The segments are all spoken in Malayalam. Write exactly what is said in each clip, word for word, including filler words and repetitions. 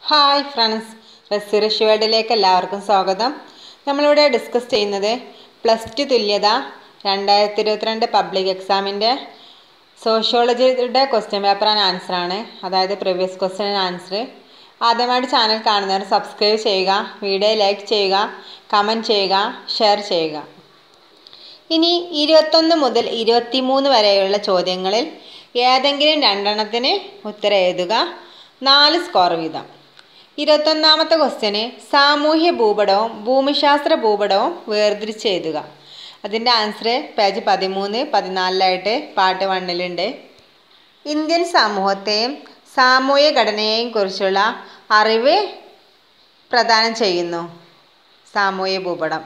ഹായ് ഫ്രണ്ട്സ്, റെസിറിഷ് വേൾഡിലേക്ക് എല്ലാവർക്കും സ്വാഗതം. നമ്മളിവിടെ ഡിസ്കസ് ചെയ്യുന്നത് പ്ലസ് ടു തുല്യത രണ്ടായിരത്തി ഇരുപത്തിരണ്ട് പബ്ലിക് എക്സാമിൻ്റെ സോഷ്യോളജിയുടെ ക്വസ്റ്റ്യൻ പേപ്പർ ആൻഡ് ആൻസറാണ്. അതായത് പ്രീവിയസ് ക്വസ്റ്റ്യൻ ആൻഡ് ആൻസർ. ആദ്യമായിട്ട് ചാനൽ കാണുന്നവർ സബ്സ്ക്രൈബ് ചെയ്യുക, വീഡിയോ ലൈക്ക് ചെയ്യുക, കമൻറ്റ് ചെയ്യുക, ഷെയർ ചെയ്യുക. ഇനി ഇരുപത്തൊന്ന് മുതൽ ഇരുപത്തി മൂന്ന് വരെയുള്ള ചോദ്യങ്ങളിൽ ഏതെങ്കിലും രണ്ടെണ്ണത്തിന് ഉത്തരം എഴുതുക. നാല് സ്കോർ വീതം. ഇരുപത്തൊന്നാമത്തെ ക്വസ്റ്റ്യന് സാമൂഹ്യ ഭൂപടവും ഭൂമിശാസ്ത്ര ഭൂപടവും വേർതിരിച്ച് എഴുതുക. അതിൻ്റെ ആൻസർ പേജ് പതിമൂന്ന് പതിനാലിലായിട്ട് പാർട്ട് വണ്ണിലുണ്ട്. ഇന്ത്യൻ സമൂഹത്തെയും സാമൂഹ്യ ഘടനയെയും കുറിച്ചുള്ള അറിവ് പ്രദാനം ചെയ്യുന്നു സാമൂഹ്യ ഭൂപടം.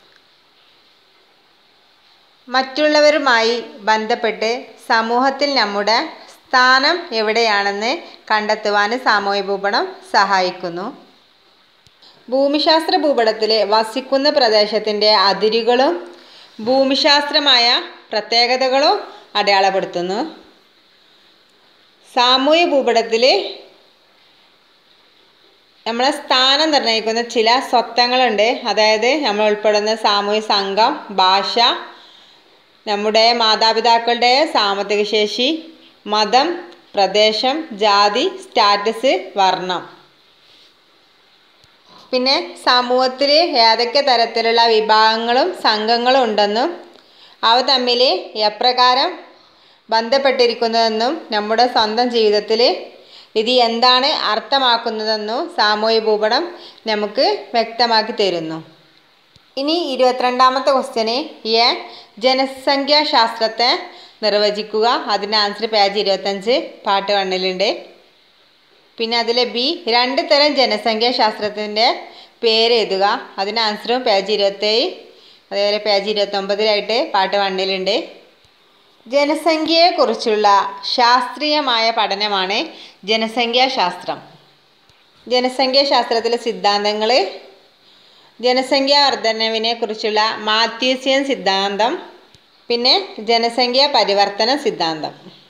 മറ്റുള്ളവരുമായി ബന്ധപ്പെട്ട് സമൂഹത്തിൽ നമ്മുടെ സ്ഥാനം എവിടെയാണെന്ന് കണ്ടെത്തുവാൻ സാമൂഹ്യ ഭൂപടം സഹായിക്കുന്നു. ഭൂമിശാസ്ത്ര ഭൂപടത്തിൽ വസിക്കുന്ന പ്രദേശത്തിൻ്റെ അതിരുകളും ഭൂമിശാസ്ത്രമായ പ്രത്യേകതകളും അടയാളപ്പെടുത്തുന്നു. സാമൂഹ്യ ഭൂപടത്തിൽ നമ്മളെ സ്ഥാനം നിർണ്ണയിക്കുന്ന ചില സ്വത്വങ്ങളുണ്ട്. അതായത് നമ്മൾ ഉൾപ്പെടുന്ന സാമൂഹ്യ സംഘം, ഭാഷ, നമ്മുടെ മാതാപിതാക്കളുടെ സാമ്പത്തിക ശേഷി, മതം, പ്രദേശം, ജാതി, സ്റ്റാറ്റസ്, വർണ്ണം. പിന്നെ സമൂഹത്തിൽ ഏതൊക്കെ തരത്തിലുള്ള വിഭാഗങ്ങളും സംഘങ്ങളും ഉണ്ടെന്നും അവ തമ്മിൽ എപ്രകാരം ബന്ധപ്പെട്ടിരിക്കുന്നതെന്നും നമ്മുടെ സ്വന്തം ജീവിതത്തിൽ ഇത് എന്താണ് അർത്ഥമാക്കുന്നതെന്നും സാമൂഹ്യ ഭൂപടം നമുക്ക് വ്യക്തമാക്കി തരുന്നു. ഇനി ഇരുപത്തിരണ്ടാമത്തെ ക്വസ്റ്റ്യന് എ ജനസംഖ്യാശാസ്ത്രത്തെ നിർവചിക്കുക. അതിൻ്റെ ആൻസർ പേജ് ഇരുപത്തഞ്ച് പാർട്ട് വണ്ണിലുണ്ട്. പിന്നെ അതിലെ ബി രണ്ട് തരം ജനസംഖ്യാശാസ്ത്രത്തിൻ്റെ പേര് എഴുതുക. അതിൻ്റെ ആൻസറും പേജ് ഇരുപത്തേഴ് അതേപോലെ പേജ് ഇരുപത്തൊമ്പതിലായിട്ട് പാർട്ട് വണ്ണിലുണ്ട്. ജനസംഖ്യയെക്കുറിച്ചുള്ള ശാസ്ത്രീയമായ പഠനമാണ് ജനസംഖ്യാശാസ്ത്രം. ജനസംഖ്യാശാസ്ത്രത്തിലെ സിദ്ധാന്തങ്ങൾ: ജനസംഖ്യാ വർധനവിനെ കുറിച്ചുള്ള മാത്യൂസിയൻ സിദ്ധാന്തം, പിന്നെ ജനസംഖ്യാ പരിവർത്തന സിദ്ധാന്തം.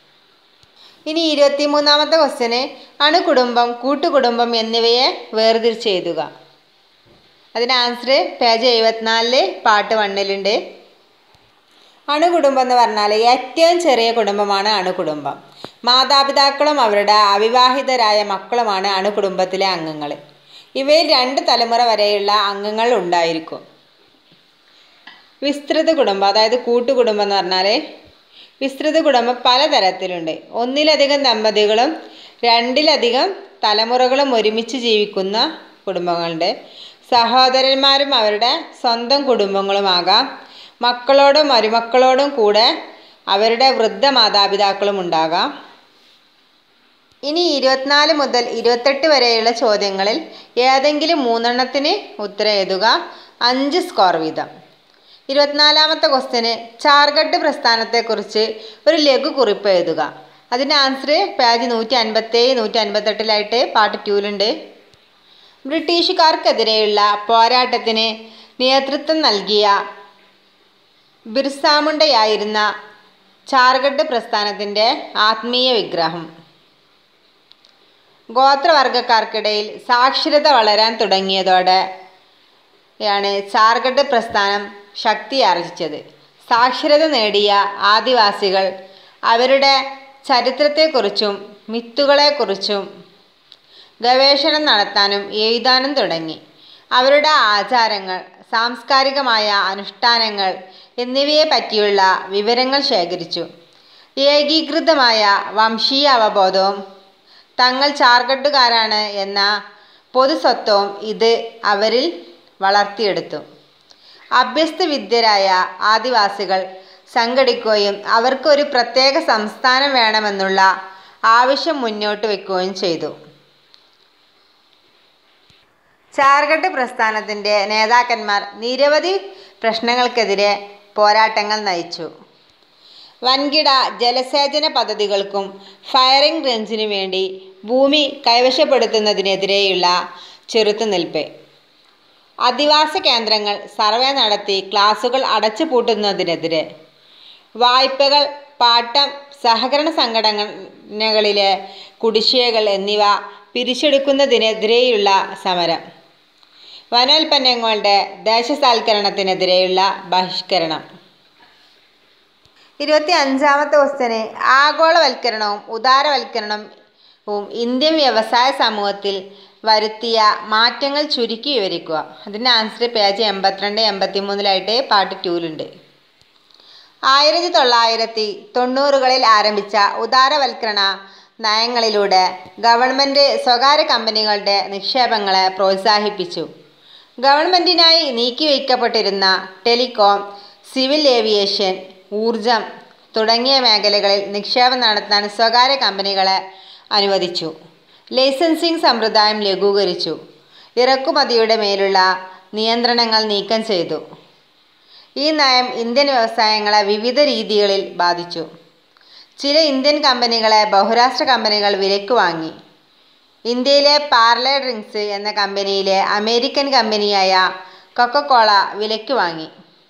ഇനി ഇരുപത്തി മൂന്നാമത്തെ ക്വസ്റ്റ്യന് അണുകുടുംബം, കൂട്ടുകുടുംബം എന്നിവയെ വേർതിരിച്ച് എഴുതുക. അതിൻ്റെ ആൻസർ പേജ് എഴുപത്തിനാലില് പാർട്ട് വണ്ണിലുണ്ട്. അണുകുടുംബം എന്ന് പറഞ്ഞാൽ ഏറ്റവും ചെറിയ കുടുംബമാണ് അണുകുടുംബം. മാതാപിതാക്കളും അവരുടെ അവിവാഹിതരായ മക്കളുമാണ് അണുകുടുംബത്തിലെ അംഗങ്ങൾ. ഇവയിൽ രണ്ട് തലമുറ വരെയുള്ള അംഗങ്ങൾ ഉണ്ടായിരിക്കും. വിസ്തൃത കുടുംബം, അതായത് കൂട്ടുകുടുംബം എന്ന് പറഞ്ഞാൽ വിസ്തൃത കുടുംബം പലതരത്തിലുണ്ട്. ഒന്നിലധികം ദമ്പതികളും രണ്ടിലധികം തലമുറകളും ഒരുമിച്ച് ജീവിക്കുന്ന കുടുംബങ്ങളുണ്ട്. സഹോദരന്മാരും അവരുടെ സ്വന്തം കുടുംബങ്ങളുമാകാം. മക്കളോടും മരുമക്കളോടും കൂടെ അവരുടെ വൃദ്ധ മാതാപിതാക്കളും ഉണ്ടാകാം. ഇനി ഇരുപത്തിനാല് മുതൽ ഇരുപത്തെട്ട് വരെയുള്ള ചോദ്യങ്ങളിൽ ഏതെങ്കിലും മൂന്നെണ്ണത്തിന് ഉത്തരം എഴുതുക. അഞ്ച് സ്കോർ വീതം. ഇരുപത്തിനാലാമത്തെ ക്വസ്റ്റ്യന് ചാർഖണ്ഡ് പ്രസ്ഥാനത്തെക്കുറിച്ച് ഒരു ലഘു കുറിപ്പ് എഴുതുക. അതിൻ്റെ ആൻസർ പേജ് നൂറ്റി അൻപത്തേഴ് നൂറ്റി അൻപത്തെട്ടിലായിട്ട് പാർട്ട് ടൂലുണ്ട്. ബ്രിട്ടീഷുകാർക്കെതിരെയുള്ള പോരാട്ടത്തിന് നേതൃത്വം നൽകിയ ബിർസ മുണ്ടയായിരുന്ന ചാർഖണ്ഡ് പ്രസ്ഥാനത്തിൻ്റെ ആത്മീയ വിഗ്രഹം. ഗോത്രവർഗക്കാർക്കിടയിൽ സാക്ഷരത വളരാൻ തുടങ്ങിയതോടെയാണ് ചാർഖണ്ഡ് പ്രസ്ഥാനം ശക്തിയാർജിച്ചത്. സാക്ഷരത നേടിയ ആദിവാസികൾ അവരുടെ ചരിത്രത്തെക്കുറിച്ചും മിത്തുകളെക്കുറിച്ചും ഗവേഷണം നടത്താനും എഴുതാനും തുടങ്ങി. അവരുടെ ആചാരങ്ങൾ, സാംസ്കാരികമായ അനുഷ്ഠാനങ്ങൾ എന്നിവയെ പറ്റിയുള്ള വിവരങ്ങൾ ശേഖരിച്ചു. ഏകീകൃതമായ വംശീയ അവബോധവും തങ്ങൾ ചാർഖണ്ഡുകാരാണ് എന്ന പൊതുസ്വത്വവും ഇത് അവരിൽ വളർത്തിയെടുത്തു. അഭ്യസ്തവിദ്യരായ ആദിവാസികൾ സംഘടിക്കുകയും അവർക്ക് ഒരു പ്രത്യേക സംസ്ഥാനം വേണമെന്നുള്ള ആവശ്യം മുന്നോട്ട് വയ്ക്കുകയും ചെയ്തു. ചാർഖണ്ഡ് പ്രസ്ഥാനത്തിൻ്റെ നേതാക്കന്മാർ നിരവധി പ്രശ്നങ്ങൾക്കെതിരെ പോരാട്ടങ്ങൾ നയിച്ചു. വൻകിട ജലസേചന പദ്ധതികൾക്കും ഫയറിംഗ് റേഞ്ചിനു വേണ്ടി ഭൂമി കൈവശപ്പെടുത്തുന്നതിനെതിരെയുള്ള ചെറുത്തുനിൽപ്പ്, അധിവാസ കേന്ദ്രങ്ങൾ സർവേ നടത്തി ക്ലാസുകൾ അടച്ചുപൂട്ടുന്നതിനെതിരെ, വായ്പകൾ പാട്ടം സഹകരണ സംഘടനകളിലെ കുടിശ്ശികകൾ എന്നിവ പിരിച്ചെടുക്കുന്നതിനെതിരെയുള്ള സമരം. വനോൽപ്പന്നങ്ങളുടെ ദേശസാൽക്കരണത്തിനെതിരെയുള്ള ബഹിഷ്കരണം. ഇരുപത്തി അഞ്ചാമത്തെ ക്വസ്റ്റ്യന് ആഗോളവൽക്കരണവും ഉദാരവൽക്കരണവും ഇന്ത്യൻ വ്യവസായ സമൂഹത്തിൽ വരുത്തിയ മാറ്റങ്ങൾ ചുരുക്കി വിവരിക്കുക. അതിൻ്റെ ആൻസർ പേജ് എൺപത്തിരണ്ട് എൺപത്തി മൂന്നിലായിട്ട് പാർട്ട് ടൂലുണ്ട്. ആയിരത്തി തൊള്ളായിരത്തി തൊണ്ണൂറുകളിൽ ആരംഭിച്ച ഉദാരവൽക്കരണ നയങ്ങളിലൂടെ ഗവൺമെൻറ് സ്വകാര്യ കമ്പനികളുടെ നിക്ഷേപങ്ങളെ പ്രോത്സാഹിപ്പിച്ചു. ഗവൺമെൻറ്റിനായി നീക്കിവയ്ക്കപ്പെട്ടിരുന്ന ടെലികോം, സിവിൽ ഏവിയേഷൻ, ഊർജം തുടങ്ങിയ മേഖലകളിൽ നിക്ഷേപം നടത്താൻ സ്വകാര്യ കമ്പനികളെ അനുവദിച്ചു. ലൈസൻസിംഗ് സമ്പ്രദായം ലഘൂകരിച്ചു. ഇറക്കുമതിയുടെ മേലുള്ള നിയന്ത്രണങ്ങൾ നീക്കം ചെയ്തു. ഈ നയം ഇന്ത്യൻ വ്യവസായങ്ങളെ വിവിധ രീതികളിൽ ബാധിച്ചു. ചില ഇന്ത്യൻ കമ്പനികളെ ബഹുരാഷ്ട്ര കമ്പനികൾ വിലയ്ക്ക് വാങ്ങി. ഇന്ത്യയിലെ പാർലെ ഡ്രിങ്ക്സ് എന്ന കമ്പനിയിലെ അമേരിക്കൻ കമ്പനിയായ കൊക്കക്കോള വിലയ്ക്ക് വാങ്ങി.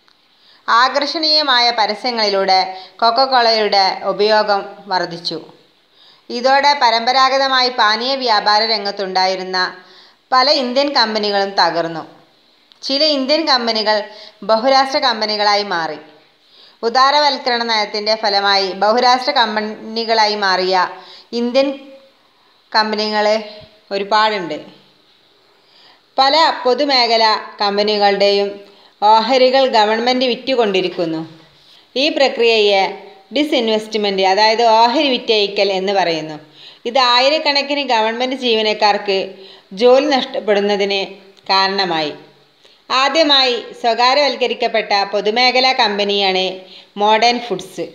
ആകർഷണീയമായ പരസ്യങ്ങളിലൂടെ കൊക്കക്കോളയുടെ ഉപയോഗം വർദ്ധിച്ചു. ഇതോടെ പരമ്പരാഗതമായി പാനീയ വ്യാപാര രംഗത്തുണ്ടായിരുന്ന പല ഇന്ത്യൻ കമ്പനികളും തകർന്നു. ചില ഇന്ത്യൻ കമ്പനികൾ ബഹുരാഷ്ട്ര കമ്പനികളായി മാറി. ഉദാരവൽക്കരണ നയത്തിൻ്റെ ഫലമായി ബഹുരാഷ്ട്ര കമ്പനികളായി മാറിയ ഇന്ത്യൻ കമ്പനികൾ ഒരുപാടുണ്ട്. പല പൊതുമേഖലാ കമ്പനികളുടെയും ഓഹരികൾ ഗവൺമെൻറ് വിറ്റുകൊണ്ടിരിക്കുന്നു. ഈ പ്രക്രിയയെ ഡിസ്ഇൻവെസ്റ്റ്മെൻറ്റ് അതായത് ഓഹരി വിറ്റഴിക്കൽ എന്ന് പറയുന്നു. ഇത് ആയിരക്കണക്കിന് ഗവൺമെൻറ് ജീവനക്കാർക്ക് ജോലി നഷ്ടപ്പെടുന്നതിന് കാരണമായി. ആദ്യമായി സ്വകാര്യവൽക്കരിക്കപ്പെട്ട പൊതുമേഖലാ കമ്പനിയാണ് മോഡേൺ ഫുഡ്സ്.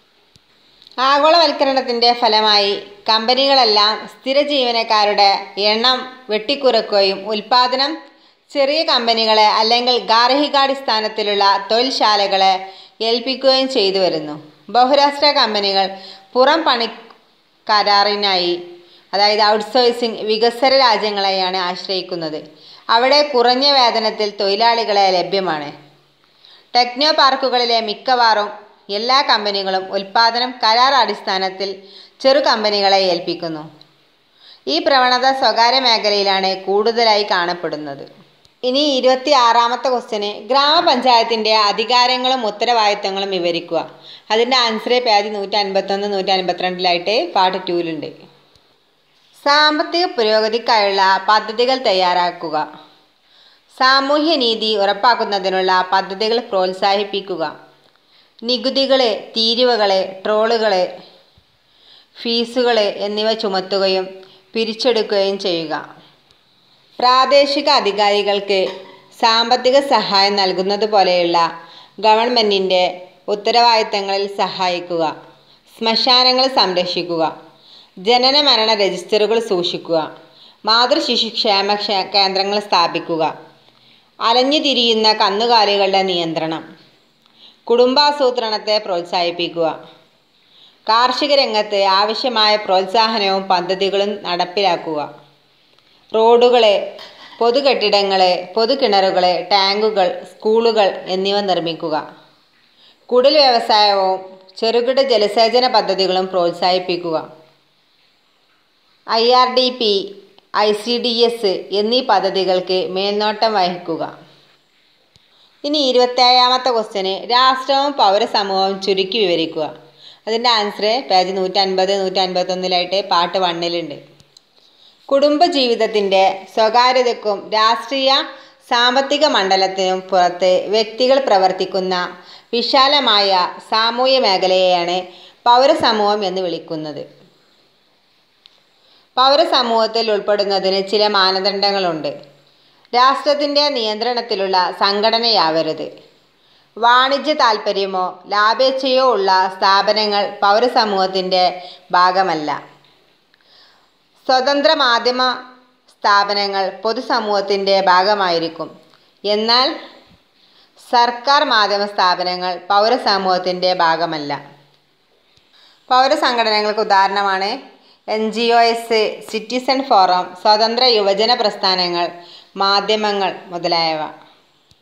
ആഗോളവൽക്കരണത്തിൻ്റെ ഫലമായി കമ്പനികളെല്ലാം സ്ഥിര ജീവനക്കാരുടെ എണ്ണം വെട്ടിക്കുറയ്ക്കുകയും ഉൽപ്പാദനം ചെറിയ കമ്പനികളെ അല്ലെങ്കിൽ ഗാർഹികാടിസ്ഥാനത്തിലുള്ള തൊഴിൽശാലകളെ ഏൽപ്പിക്കുകയും ചെയ്തു വരുന്നു. ബഹുരാഷ്ട്ര കമ്പനികൾ പുറം പണി കരാറിനായി അതായത് ഔട്ട്സോഴ്സിംഗ് വികസ്വര രാജ്യങ്ങളെയാണ് ആശ്രയിക്കുന്നത്. അവിടെ കുറഞ്ഞ വേതനത്തിൽ തൊഴിലാളികളെ ലഭ്യമാണ്. ടെക്നോ പാർക്കുകളിലെ മിക്കവാറും എല്ലാ കമ്പനികളും ഉൽപ്പാദനം കരാർ അടിസ്ഥാനത്തിൽ ചെറു കമ്പനികളെ ഏൽപ്പിക്കുന്നു. ഈ പ്രവണത സ്വകാര്യ മേഖലയിലാണ് കൂടുതലായി കാണപ്പെടുന്നത്. ഇനി ഇരുപത്തി ആറാമത്തെ ക്വസ്റ്റ്യന് ഗ്രാമപഞ്ചായത്തിൻ്റെ അധികാരങ്ങളും ഉത്തരവാദിത്തങ്ങളും വിവരിക്കുക. അതിൻ്റെ ആൻസർ പേജ് നൂറ്റി അൻപത്തൊന്ന് നൂറ്റി അൻപത്തിരണ്ടിലായിട്ട് പാർട്ട് ടൂലുണ്ട്. സാമ്പത്തിക പുരോഗതിക്കായുള്ള പദ്ധതികൾ തയ്യാറാക്കുക. സാമൂഹ്യനീതി ഉറപ്പാക്കുന്നതിനുള്ള പദ്ധതികൾ പ്രോത്സാഹിപ്പിക്കുക. നികുതികൾ, തീരുവകൾ, ടോളുകൾ, ഫീസുകൾ എന്നിവ ചുമത്തുകയും പിരിച്ചെടുക്കുകയും ചെയ്യുക. പ്രാദേശിക അധികാരികൾക്ക് സാമ്പത്തിക സഹായം നൽകുന്നത് പോലെയുള്ള ഗവൺമെൻറ്റിൻ്റെ ഉത്തരവാദിത്തങ്ങളിൽ സഹായിക്കുക. ശ്മശാനങ്ങൾ സംരക്ഷിക്കുക. ജനന മരണ രജിസ്റ്ററുകൾ സൂക്ഷിക്കുക. മാതൃശിശു ക്ഷേമ കേന്ദ്രങ്ങൾ സ്ഥാപിക്കുക. അലഞ്ഞുതിരിയുന്ന കന്നുകാലികളുടെ നിയന്ത്രണം. കുടുംബാസൂത്രണത്തെ പ്രോത്സാഹിപ്പിക്കുക. കാർഷിക രംഗത്ത് ആവശ്യമായ പ്രോത്സാഹനവും പദ്ധതികളും നടപ്പിലാക്കുക. റോഡുകൾ, പൊതുകെട്ടിടങ്ങൾ, പൊതുകിണറുകൾ, ടാങ്കുകൾ, സ്കൂളുകൾ എന്നിവ നിർമ്മിക്കുക. കുടിൽ വ്യവസായവും ചെറുകിട ജലസേചന പദ്ധതികളും പ്രോത്സാഹിപ്പിക്കുക. I R D P, I C D S എന്നീ പദ്ധതികൾക്ക് മേൽനോട്ടം വഹിക്കുക. ഇനി ഇരുപത്തേഴാമത്തെ ക്വസ്റ്റ്യന് രാഷ്ട്രവും പൗരസമൂഹവും ചുരുക്കി വിവരിക്കുക. അതിൻ്റെ ആൻസർ പേജ് നൂറ്റി അൻപത് നൂറ്റി അൻപത്തൊന്നിലായിട്ട് പാർട്ട് വണ്ണിലുണ്ട്. കുടുംബജീവിതത്തിൻ്റെ സ്വകാര്യതയ്ക്കും രാഷ്ട്രീയ സാമ്പത്തിക മണ്ഡലത്തിനും പുറത്ത് വ്യക്തികൾ പ്രവർത്തിക്കുന്ന വിശാലമായ സാമൂഹ്യ മേഖലയെയാണ് പൗരസമൂഹം എന്ന് വിളിക്കുന്നത്. പൗരസമൂഹത്തിൽ ഉൾപ്പെടുന്നതിന് ചില മാനദണ്ഡങ്ങളുണ്ട്. രാഷ്ട്രത്തിൻ്റെ നിയന്ത്രണത്തിലുള്ള സംഘടനയാവരുത്. വാണിജ്യ താൽപ്പര്യമോ ലാഭേച്ഛയോ ഉള്ള സ്ഥാപനങ്ങൾ പൗരസമൂഹത്തിൻ്റെ ഭാഗമല്ല. സ്വതന്ത്ര മാധ്യമ സ്ഥാപനങ്ങൾ പൊതുസമൂഹത്തിൻ്റെ ഭാഗമായിരിക്കും. എന്നാൽ സർക്കാർ മാധ്യമ സ്ഥാപനങ്ങൾ പൗരസമൂഹത്തിൻ്റെ ഭാഗമല്ല. പൗരസംഘടനകൾക്ക് ഉദാഹരണമാണ് N G O s, citizen forum, സ്വതന്ത്ര യുവജന പ്രസ്ഥാനങ്ങൾ, മാധ്യമങ്ങൾ മുതലായവ.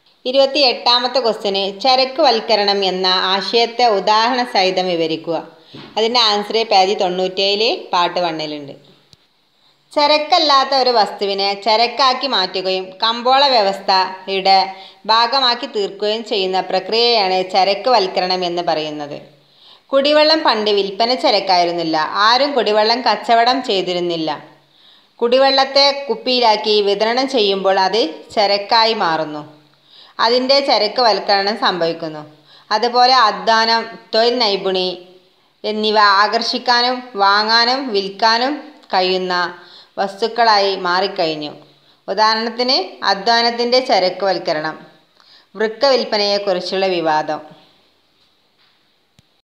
ഇരുപത്തി എട്ടാമത്തെ ക്വസ്റ്റ്യന് ചരക്ക് വൽക്കരണം എന്ന ആശയത്തെ ഉദാഹരണ സഹിതം വിവരിക്കുക. അതിൻ്റെ ആൻസർ പേജ് തൊണ്ണൂറ്റേഴിൽ പാർട്ട് വണ്ണിലുണ്ട്. ചരക്കല്ലാത്ത ഒരു വസ്തുവിനെ ചരക്കാക്കി മാറ്റുകയും കമ്പോള വ്യവസ്ഥയുടെ ഭാഗമാക്കി തീർക്കുകയും ചെയ്യുന്ന പ്രക്രിയയാണ് ചരക്ക് വൽക്കരണം എന്ന് പറയുന്നത്. കുടിവെള്ളം പണ്ട് വിൽപ്പന ചരക്കായിരുന്നില്ല. ആരും കുടിവെള്ളം കച്ചവടം ചെയ്തിരുന്നില്ല. കുടിവെള്ളത്തെ കുപ്പിയിലാക്കി വിതരണം ചെയ്യുമ്പോൾ അത് ചരക്കായി മാറുന്നു. അതിൻ്റെ ചരക്ക് വൽക്കരണം സംഭവിക്കുന്നു. അതുപോലെ അധ്വാനം, തൊഴിൽ നൈപുണി എന്നിവ ആകർഷിക്കാനും വാങ്ങാനും വിൽക്കാനും കഴിയുന്ന വസ്തുക്കളായി മാറിക്കഴിഞ്ഞു. ഉദാഹരണത്തിന് അധ്വാനത്തിൻ്റെ ചരക്ക് വൽക്കരണം. വൃക്ക വിൽപ്പനയെക്കുറിച്ചുള്ള വിവാദം.